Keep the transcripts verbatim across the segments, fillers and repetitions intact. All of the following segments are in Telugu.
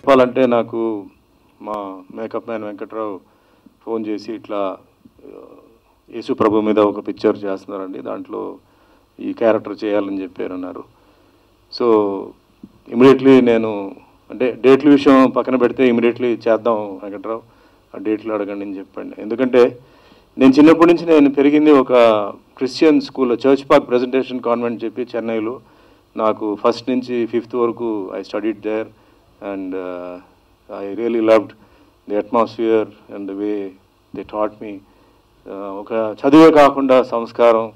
చెప్పాలంటే నాకు మా మేకప్ మ్యాన్ వెంకట్రావు ఫోన్ చేసి ఇట్లా యేసు ప్రభు మీద ఒక పిక్చర్ చేస్తున్నారండి, దాంట్లో ఈ క్యారెక్టర్ చేయాలని చెప్పారన్నారు. సో ఇమీడియట్లీ నేను అంటే డేట్ల విషయం పక్కన పెడితే ఇమీడియట్లీ చేద్దాం వెంకట్రావు, ఆ డేట్లు అడగండి అని చెప్పండి. ఎందుకంటే నేను చిన్నప్పటి నుంచి నేను పెరిగింది ఒక క్రిస్టియన్ స్కూల్లో, చర్చ్ పార్క్ ప్రెజెంటేషన్ కాన్వెంట్ చెప్పి చెన్నైలో. నాకు ఫస్ట్ నుంచి ఫిఫ్త్ వరకు I studied there and I really loved the atmosphere and the way they taught me. ఒక చదువే కాకుండా సంస్కారం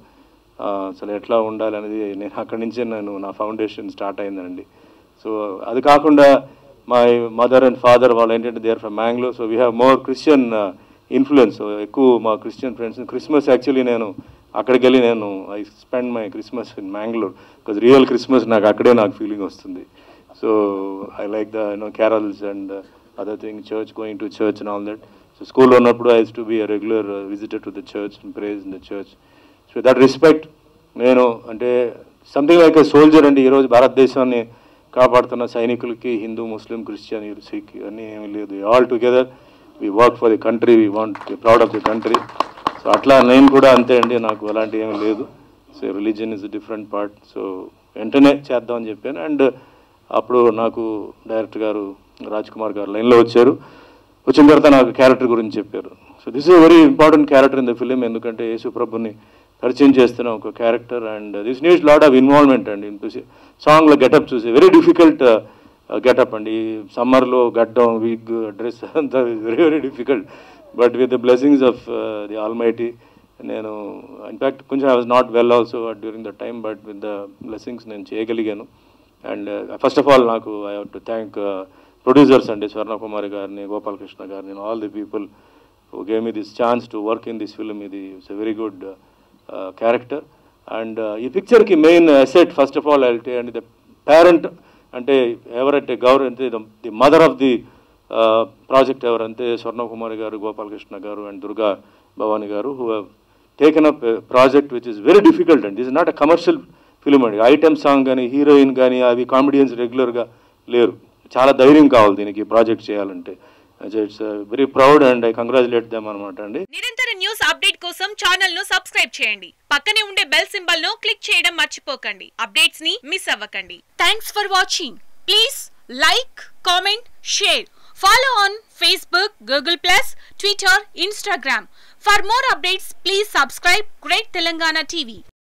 అసలు ఎట్లా ఉండాలి అనేది నేను అక్కడి నుంచే నేను నా ఫౌండేషన్ స్టార్ట్ అయిందండి. సో అది కాకుండా మై మదర్ అండ్ ఫాదర్ వాళ్ళు ఏంటంటే they are from Mangalore, so we have more Christian influence. ఎక్కువ మా క్రిస్టియన్ ఫ్రెండ్స్. క్రిస్మస్ యాక్చువల్లీ నేను అక్కడికి వెళ్ళి నేను I spend my Christmas in Mangalore because real Christmas నాకు అక్కడే నాకు ఫీలింగ్ వస్తుంది. So I like the you know carols and other thing, church, going to church and all that. So స్కూల్లో ఉన్నప్పుడు I use to be a regular visitor to the church and praise in the church. So that respect నేను అంటే సంథింగ్ లైక్ ఎ సోల్జర్ అండి. ఈరోజు భారతదేశాన్ని కాపాడుతున్న సైనికులకి హిందూ, ముస్లిం, క్రిస్టియన్, సిక్ అన్నీ ఏమీ లేదు. All together we work for the country, we want the proud of the country. So అట్లా నేను కూడా అంతే అండి, నాకు అలాంటి ఏమీ లేదు. So religion is different part. So వెంటనే చేద్దామని చెప్పాను. అండ్ అప్పుడు నాకు డైరెక్టర్ గారు రాజ్ కుమార్ గారు లైన్లో వచ్చారు. వచ్చిన తర్వాత నాకు క్యారెక్టర్ గురించి చెప్పారు. So this is very important character in the film, ఎందుకంటే యేసు ప్రభుని పరిచయం చేస్తున్న ఒక character. And this needs lot of involvement అండి. చూసి సాంగ్లో గెటప్ చూసి వెరీ డిఫికల్ట్ గెటప్ అండి. సమ్మర్లో గడ్డం, విగ్, డ్రెస్ అంతా very very difficult. But with the blessings of the almighty నేను ఇన్ఫ్యాక్ట్ కొంచెం I was not well also during the time, but with the blessings నేను చేయగలిగాను. అండ్ ఫస్ట్ ఆఫ్ ఆల్ నాకు I have to thank producers అండి, స్వర్ణకుమారి గారిని, గోపాలకృష్ణ గారిని, all the people who gave me this chance to work in this film. ఇది it's a very good character. And ఈ పిక్చర్కి main asset first of all I will and the parent అంటే ఎవరంటే గౌరవ అంటే the mother of the project ఎవరంటే స్వర్ణకుమారి గారు, గోపాలకృష్ణ గారు అండ్ దుర్గా భవాని గారు, who have taken up project which is very difficult and this is not a commercial film అండి. ఐటమ్ సాంగ్ కానీ, హీరోయిన్ కానీ, అవి కామెడియన్స్ రెగ్యులర్గా లేరు. చాలా ధైర్యం కావాలి దీనికి ప్రాజెక్ట్ చేయాలంటే. It's very proud and I congratulate them అనమాట అండి. నిరంతర న్యూస్ అప్డేట్ కోసం ఛానల్ ను సబ్స్క్రైబ్ చేయండి. పక్కనే ఉండే బెల్ సింబల్ ను క్లిక్ చేయడం మర్చిపోకండి. అప్డేట్స్ ని మిస్ అవ్వకండి. Thanks for watching. Please like, comment, share. Follow on Facebook, Google Plus, Twitter, Instagram. For more updates, please subscribe Great Telangana T V.